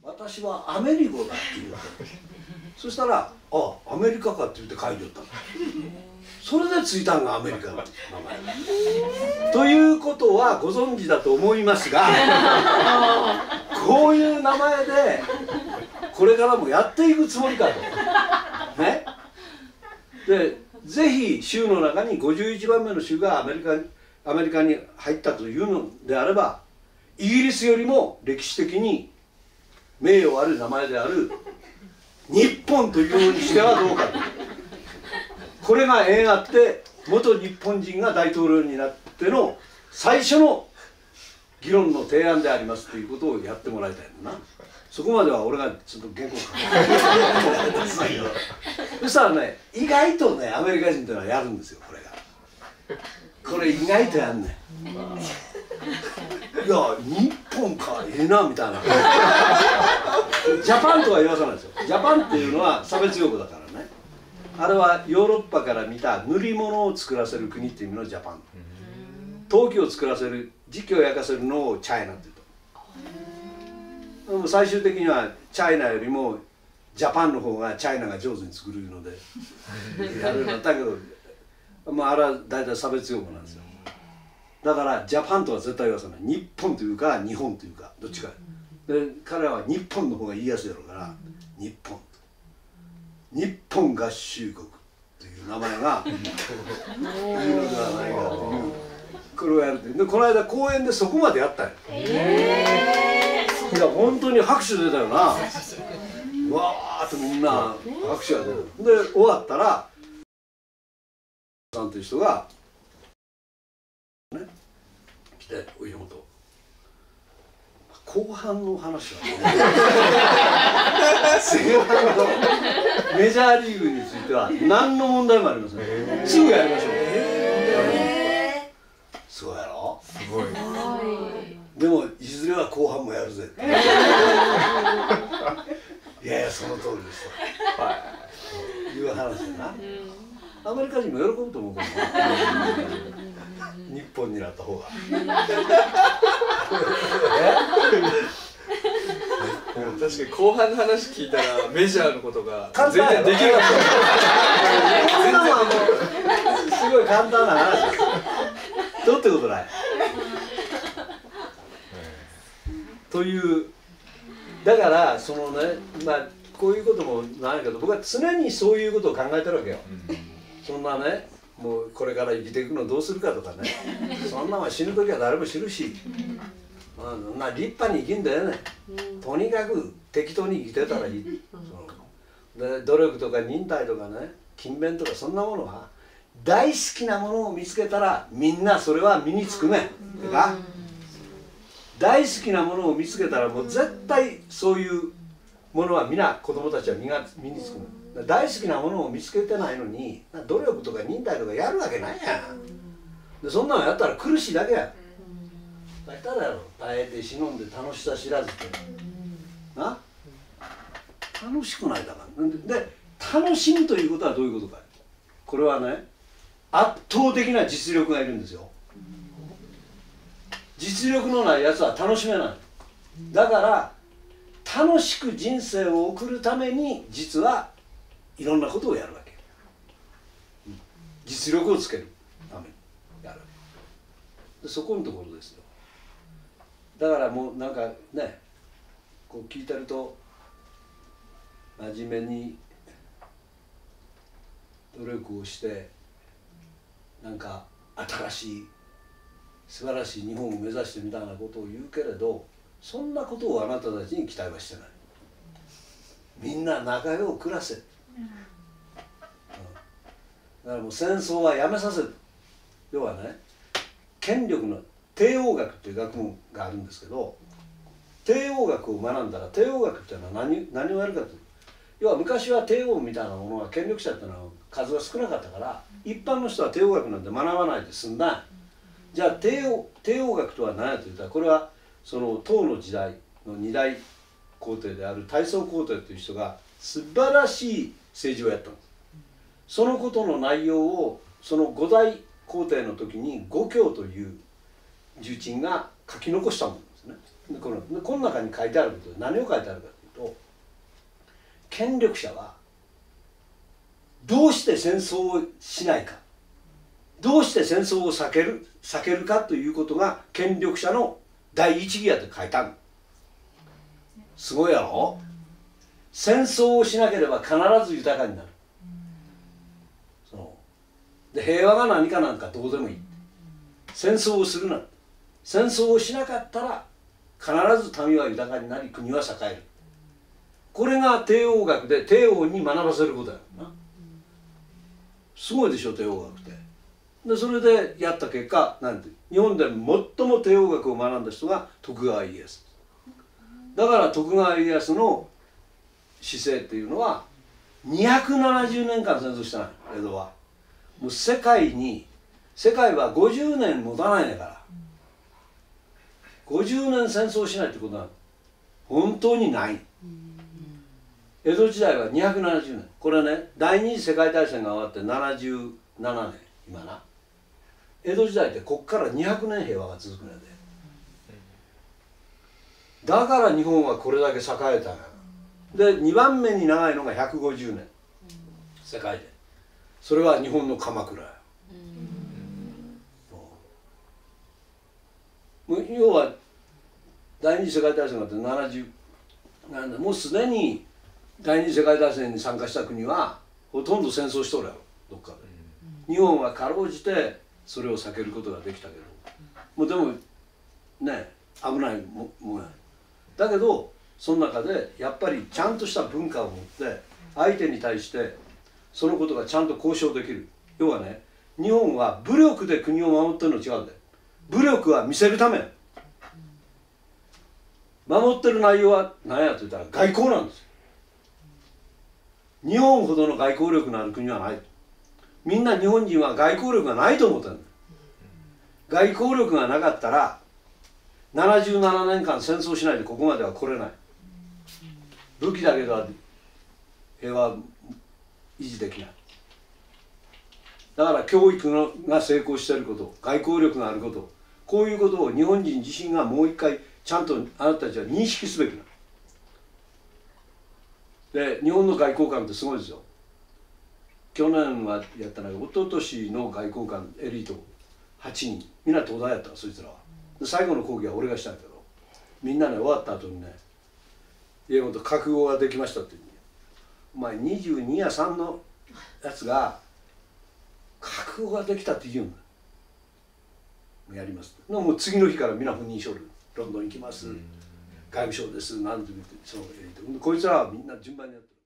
私はアメリゴだって言うわけ。そしたら「あアメリカか」って言って書いておったの。それでついたんがアメリカだって名前。ということはご存知だと思いますがこういう名前でこれからもやっていくつもりかと。ね。でぜひ州の中に51番目の州がアメリカに入ったというのであればイギリスよりも歴史的に名誉ある名前である日本というようにしてはどうかと。これが縁あって元日本人が大統領になっての最初の議論の提案でありますということをやってもらいたいんだな。そこまでは俺がちょっと原稿書くそしたらね意外とねアメリカ人っていうのはやるんですよこれが。これ意外とやんねん。いや日本かええなみたいな。ジャパンとは言わさないですよ。ジャパンっていうのは差別用語だからね。あれはヨーロッパから見た塗り物を作らせる国っていう意味のジャパン。陶器を作らせる磁器を焼かせるのをチャイナっていうと。でも最終的にはチャイナよりもジャパンの方がチャイナが上手に作るのでやるようになったけど、まあ、あれは大体差別用語なんですよ。だからジャパンとは絶対言わさない。日本というか日本というかどっちか。で彼らは日本の方が言いやすいだろうから日本と。日本合衆国という名前がいいのではないかというこれをやるって。でこの間公園でそこまでやったよ。いや本当に拍手出たよな。わーっとみんな拍手が出る。で終わったらさんという人がね来て「お家元後半の話はね前半のメジャーリーグについては何の問題もありません。すぐやりましょう。すごいやろ。すごい。でもいずれは後半もやるぜ。いやいやその通りですという話だな。アメリカ人も喜ぶと思うけど日本になった方が。 確かに後半の話聞いたらメジャーのことが全然できるかった。こんなのはもうすごい簡単な話です。どうってことない。というだからそのねまあこういうこともないけど僕は常にそういうことを考えてるわけよ。そんなねもうこれから生きていくのどうするかとかねそんなのは死ぬ時は誰も知るし、まあ立派に生きんだよね。とにかく適当に生きてたらいい。で努力とか忍耐とかね勤勉とかそんなものは大好きなものを見つけたらみんなそれは身につくね。が大好きなものを見つけたらもう絶対そういうものは皆子供たちは身につくの。大好きなものを見つけてないのに努力とか忍耐とかやるわけないやん。でそんなのやったら苦しいだけや。だったらやろ耐えて忍んで楽しさ知らずってな楽しくないだから。で楽しむということはどういうことか。これはね圧倒的な実力がいるんですよ。実力のないやつは楽しめない。だから楽しく人生を送るために実はいろんなことをやるわけ。実力をつけるためにやるわけでそこのところですよ。だからもうなんかねこう聞いてると真面目に努力をしてなんか新しい素晴らしい日本を目指してみたいなことを言うけれどそんなことをあなたたちに期待はしてない。みんな仲良く暮らせ、だからもう戦争はやめさせる。要はね権力の帝王学っていう学問があるんですけど帝王学を学んだら帝王学っていうのは何をやるかという要は昔は帝王みたいなものは権力者っていうのは数が少なかったから一般の人は帝王学なんて学ばないで済んだ。じゃあ帝王学とは何やと言ったらこれはその唐の時代の二大皇帝である太宗皇帝という人が素晴らしい政治をやったんです。そのことの内容をその五代皇帝の時に五経という重鎮が書き残したものですね。 この中に書いてあることで何を書いてあるかというと、権力者はどうして戦争をしないか、どうして戦争を避けるかということが権力者の第一義やって書いてある。すごいやろ。戦争をしなければ必ず豊かになる。で平和が何かなんかどうでもいい。戦争をするな。戦争をしなかったら必ず民は豊かになり国は栄える。これが帝王学で帝王に学ばせることやな。すごいでしょ帝王学って。でそれでやった結果なんて、日本で最も帝王学を学んだ人が徳川家康。だから徳川家康の姿勢っていうのは270年間戦争したの、江戸は。もう世界は50年持たないんだから、50年戦争しないってことは本当にない。江戸時代は270年。これね、第二次世界大戦が終わって77年、今な。江戸時代ってこっから200年平和が続くんやで。だから日本はこれだけ栄えたんや。で2番目に長いのが150年、世界で。それは日本の鎌倉や。要は第二次世界大戦があって70なんだ、もうすでに第二次世界大戦に参加した国はほとんど戦争しとるやろ、どっかで。日本はかろうじてそれを避けることができたけど、もうでもね、危ないもんや。だけどその中でやっぱりちゃんとした文化を持って相手に対してそのことがちゃんと交渉できる。要はね、日本は武力で国を守ってるの違うんだよ。武力は見せるため。守ってる内容は何やと言ったら外交なんですよ。日本ほどの外交力のある国はない。みんな日本人は外交力がないと思ってるんだよ。外交力がなかったら77年間戦争しないでここまでは来れない。武器だけでは平和維持できない。だから教育が成功していること、外交力があること、こういうことを日本人自身がもう一回ちゃんとあなたたちは認識すべきな。で日本の外交官ってすごいですよ。去年はやったのが、一昨年の外交官エリート8人、みんな東大やった、そいつらは。で最後の講義は俺がしたんだけど、みんなね終わった後にね、家元覚悟ができましたって言う。お前22や3のやつが覚悟ができたって言うんだ。やりますと。もう次の日からみんな赴任書類、ロンドン行きます、外務省ですなんて言って、そのエリートこいつらはみんな順番にやってる。